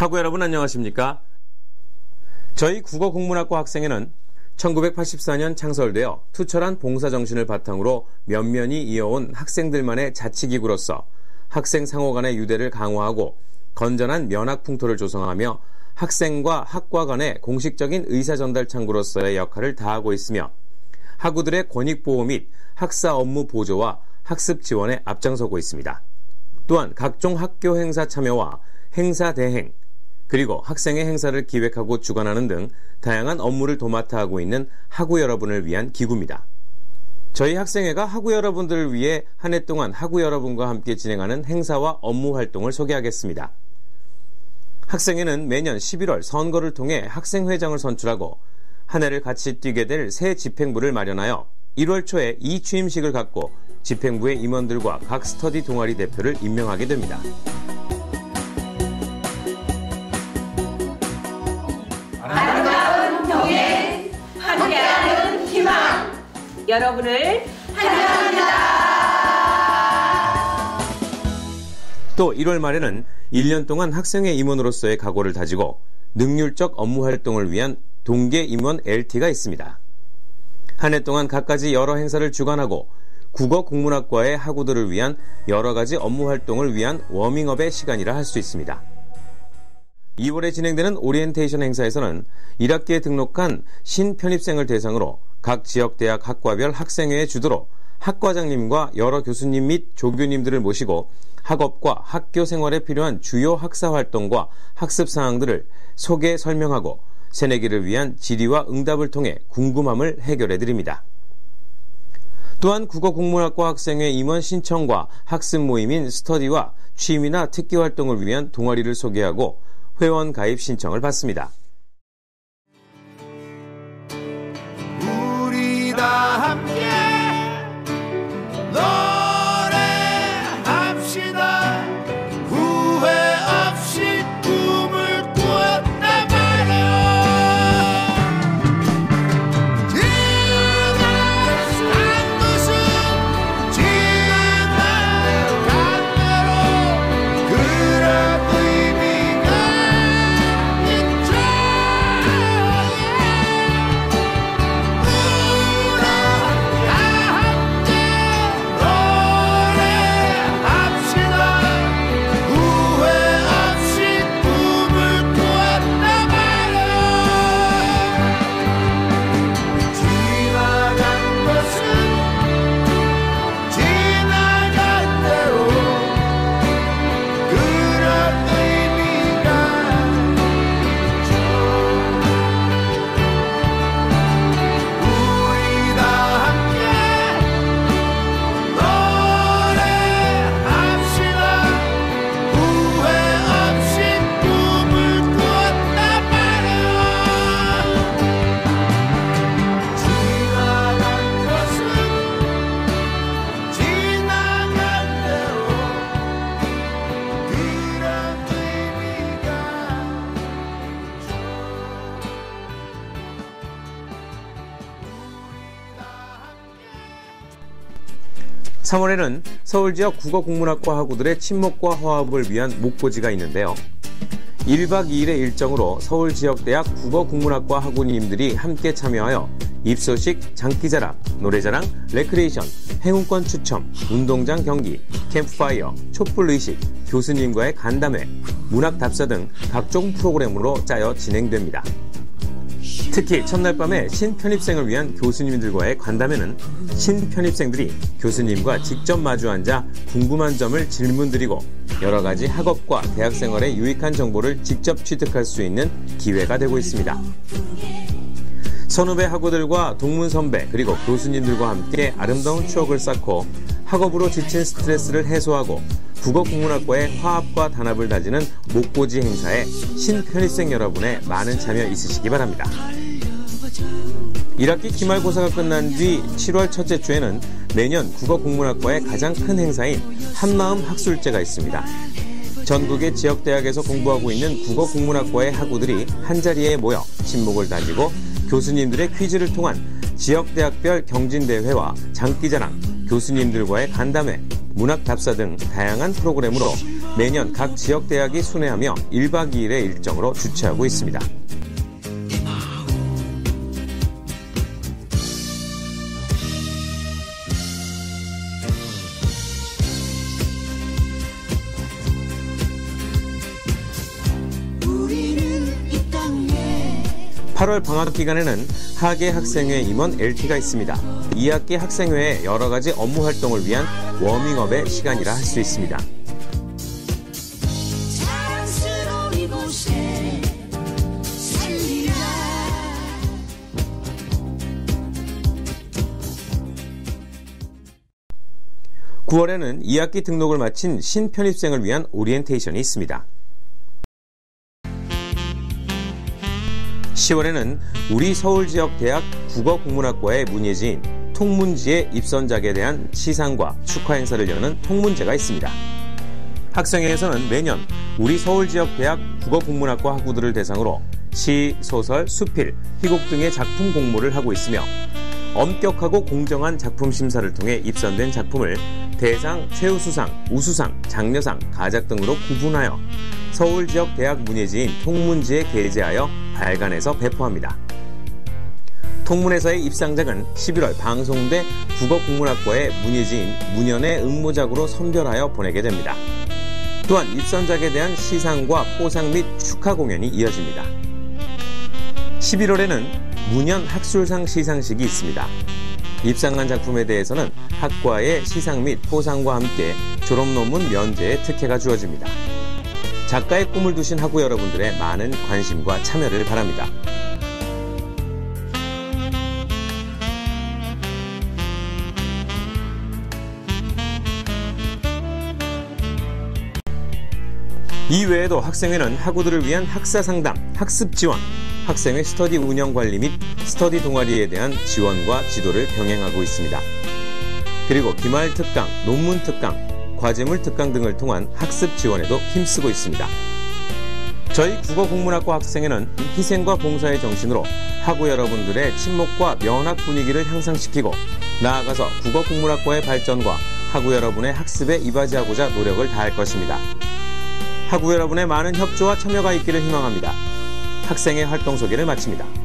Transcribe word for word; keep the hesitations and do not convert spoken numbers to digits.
학우 여러분 안녕하십니까? 저희 국어국문학과 학생회는 천구백팔십사 년 창설되어 투철한 봉사정신을 바탕으로 면면이 이어온 학생들만의 자치기구로서 학생 상호 간의 유대를 강화하고 건전한 면학 풍토를 조성하며 학생과 학과 간의 공식적인 의사전달 창구로서의 역할을 다하고 있으며 학우들의 권익보호 및 학사 업무 보조와 학습 지원에 앞장서고 있습니다. 또한 각종 학교 행사 참여와 행사 대행, 그리고 학생의 행사를 기획하고 주관하는 등 다양한 업무를 도맡아 하고 있는 학우 여러분을 위한 기구입니다. 저희 학생회가 학우 여러분들을 위해 한 해 동안 학우 여러분과 함께 진행하는 행사와 업무 활동을 소개하겠습니다. 학생회는 매년 십일월 선거를 통해 학생회장을 선출하고 한 해를 같이 뛰게 될 새 집행부를 마련하여 일월 초에 이 취임식을 갖고 집행부의 임원들과 각 스터디 동아리 대표를 임명하게 됩니다. 아름다운 동행, 함께하는 희망, 여러분을 환영합니다. 또 일월 말에는 일 년 동안 학생회 임원으로서의 각오를 다지고 능률적 업무 활동을 위한 동계 임원 엘티가 있습니다. 한 해 동안 갖가지 여러 행사를 주관하고 국어국문학과의 학우들을 위한 여러 가지 업무 활동을 위한 워밍업의 시간이라 할 수 있습니다. 이월에 진행되는 오리엔테이션 행사에서는 일 학기에 등록한 신편입생을 대상으로 각 지역대학 학과별 학생회의 주도로 학과장님과 여러 교수님 및 조교님들을 모시고 학업과 학교 생활에 필요한 주요 학사 활동과 학습 사항들을 소개 설명하고 새내기를 위한 질의와 응답을 통해 궁금함을 해결해 드립니다. 또한 국어국문학과 학생회 임원 신청과 학습 모임인 스터디와 취미나 특기 활동을 위한 동아리를 소개하고 회원 가입 신청을 받습니다. 우리 다 함께 노래합시다. 후회 없이 꿈을 꾸었다 말이야. 지나간 것은 지나간 대로 그런 의미가 있죠. 우리 다 함께 노래합시다. 후회 없이 꿈을 꾸었다 말이야. 지나간 것은 지나간 대로 그런 의미가 있죠. 우리 다 함께 노래합시다. 후회 없이 꿈을 꾸었다 말이야. 지나간 것은 지나간 대로 그런 의미가 있죠. 삼월에는 서울 지역 국어국문학과 학우들의 친목과 화합을 위한 목고지가 있는데요. 일 박 이 일의 일정으로 서울 지역대학 국어국문학과 학우님들이 함께 참여하여 입소식, 장기자랑, 노래자랑, 레크레이션, 행운권 추첨, 운동장 경기, 캠프파이어, 촛불의식, 교수님과의 간담회, 문학답사 등 각종 프로그램으로 짜여 진행됩니다. 특히 첫날 밤에 신편입생을 위한 교수님들과의 간담회는 신편입생들이 교수님과 직접 마주 앉아 궁금한 점을 질문드리고 여러 가지 학업과 대학생활에 유익한 정보를 직접 취득할 수 있는 기회가 되고 있습니다. 선후배 학우들과 동문 선배 그리고 교수님들과 함께 아름다운 추억을 쌓고 학업으로 지친 스트레스를 해소하고 국어국문학과의 화합과 단합을 다지는 목고지 행사에 신편입생 여러분의 많은 참여 있으시기 바랍니다. 일 학기 기말고사가 끝난 뒤 칠월 첫째 주에는 매년 국어국문학과의 가장 큰 행사인 한마음 학술제가 있습니다. 전국의 지역대학에서 공부하고 있는 국어국문학과의 학우들이 한자리에 모여 친목을 다지고 교수님들의 퀴즈를 통한 지역대학별 경진대회와 장기자랑, 교수님들과의 간담회, 문학답사 등 다양한 프로그램으로 매년 각 지역대학이 순회하며 일박 이일의 일정으로 주최하고 있습니다. 팔월 방학 기간에는 하계 학생회 임원 엘티가 있습니다. 이 학기 학생회의 여러 가지 업무 활동을 위한 워밍업의 시간이라 할 수 있습니다. 구월에는 이 학기 등록을 마친 신편입생을 위한 오리엔테이션이 있습니다. 시월에는 우리 서울지역대학 국어국문학과의 문예지인 통문지의 입선작에 대한 시상과 축하 행사를 여는 통문제가 있습니다. 학생회에서는 매년 우리 서울지역대학 국어국문학과 학우들을 대상으로 시, 소설, 수필, 희곡 등의 작품 공모를 하고 있으며 엄격하고 공정한 작품 심사를 통해 입선된 작품을 대상, 최우수상, 우수상, 장려상, 가작 등으로 구분하여 서울지역대학 문예지인 통문지에 게재하여 발간해서 배포합니다. 통문에서의 입상작은 십일월 방송대 국어국문학과의 문예지인 문연의 응모작으로 선별하여 보내게 됩니다. 또한 입선작에 대한 시상과 포상 및 축하 공연이 이어집니다. 십일월에는 문연 학술상 시상식이 있습니다. 입상한 작품에 대해서는 학과의 시상 및 포상과 함께 졸업논문 면제의 특혜가 주어집니다. 작가의 꿈을 두신 학우 여러분들의 많은 관심과 참여를 바랍니다. 이외에도 학생회는 학우들을 위한 학사상담, 학습지원, 학생회 스터디 운영관리 및 스터디 동아리에 대한 지원과 지도를 병행하고 있습니다. 그리고 기말 특강, 논문 특강, 과제물 특강 등을 통한 학습 지원에도 힘쓰고 있습니다. 저희 국어국문학과 학생회는 희생과 봉사의 정신으로 학우 여러분들의 친목과 면학 분위기를 향상시키고 나아가서 국어국문학과의 발전과 학우 여러분의 학습에 이바지하고자 노력을 다할 것입니다. 학우 여러분의 많은 협조와 참여가 있기를 희망합니다. 학생회 활동 소개를 마칩니다.